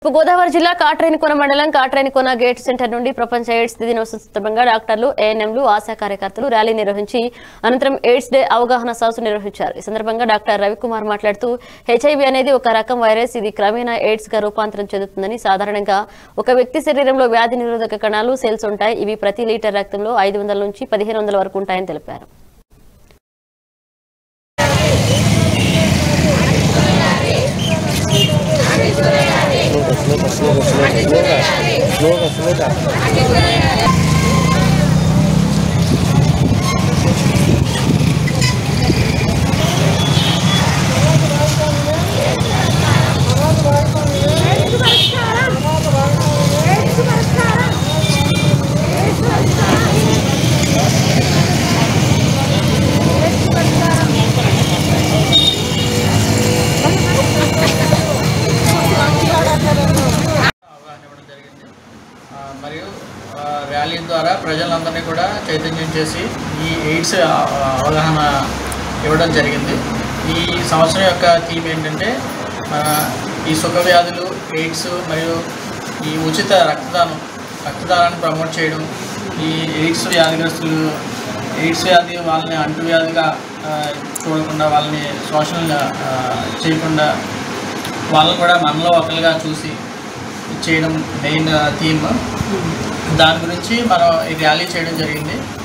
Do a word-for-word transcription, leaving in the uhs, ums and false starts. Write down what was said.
గోదావరి జిల్లా కాట్రేనికోన మండలం Katrenikona gate centre నుండి ప్రపంచ ఎయిడ్స్ దినోత్సవం సందర్భంగా డాక్టర్లు, ఏఎన్ఎంలు, ఆశా కార్యకర్తలు ర్యాలీ నిర్వహించి అనంతరం ఎయిడ్స్ డే అవగాహన సదస్సు నిర్వహించారు. ఈ సందర్భంగా డాక్టర్ రవికుమార్ మాట్లాడుతూ హెచ్ఐవి అనేది ఒక రకం వైరస్. ఇది క్రమేణా ఎయిడ్స్ గా రూపాంతరం చెందుతుందని, సాధారణంగా ఒక వ్యక్తి శరీరంలో వ్యాధి నిరోధక కణాలు సెల్స్ ఉంటాయి. ఇవి ప్రతి లీటర్ రక్తంలో ఐదు వందల నుంచి పదిహేను వందల వరకు ఉంటాయని తెలిపారు. Sloga, sloga, sloga, sloga, sloga. మరియు ర్యాలీ ద్వారా ప్రజలందరినీ కూడా చైతన్యం చేసి ఈ ఎయిడ్స్ అవగాహన ఇవ్వడం జరిగింది. ఈ సంవత్సరం యొక్క థీమ్ ఏంటంటే ఈ సుఖ వ్యాధులు, ఎయిడ్స్ మరియు ఈ ఉచిత రక్తదానం రక్తదానాన్ని ప్రమోట్ చేయడం. ఈ ఎయిడ్స్ వ్యాధిగ్రస్తులు ఎయిడ్స్ వ్యాధి వాళ్ళని అంటువ్యాధిగా చూడకుండా, వాళ్ళని శోషణ చేయకుండా వాళ్ళని కూడా మనలో ఒకరిగా చూసి చేయడం మెయిన్ థీమ్. దాని గురించి మనం ఈ ర్యాలీ చేయడం జరిగింది.